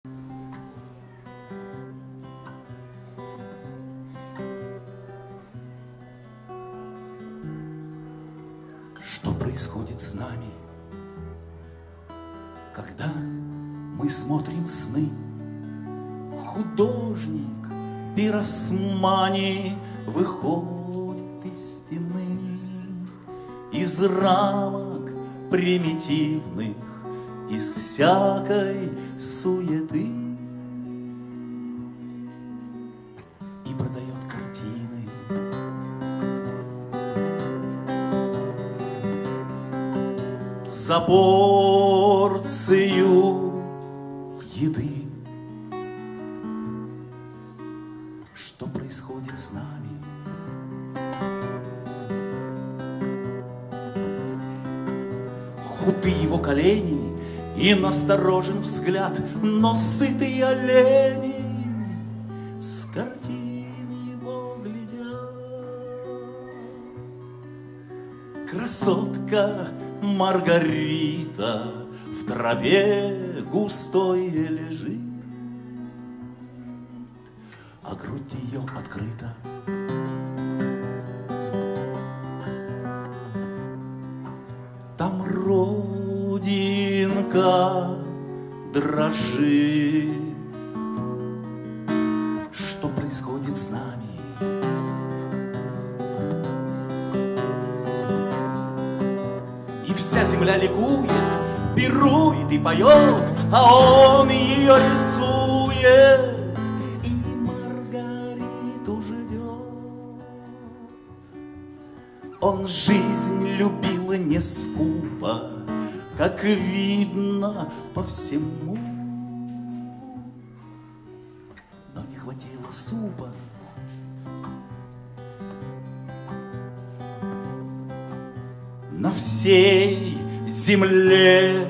Что происходит с нами, когда мы смотрим сны? Художник пиросмани выходит из стены, из рамок примитивных, из всякой суеты, и продает картины. За порцию еды. Что происходит с нами? Худы его колени и насторожен взгляд, но сытые олени с картин его глядят. Красотка Маргарита в траве густой лежит, а грудь ее открыта. Там родинка дрожит. Что происходит с нами? И вся земля ликует, пирует и поет, а он ее рисует и Маргариту ждет. Он жизнь любил не скупо, как видно по всему, но не хватило супа. На всей земле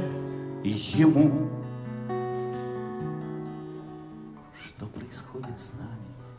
ему. Что происходит с нами?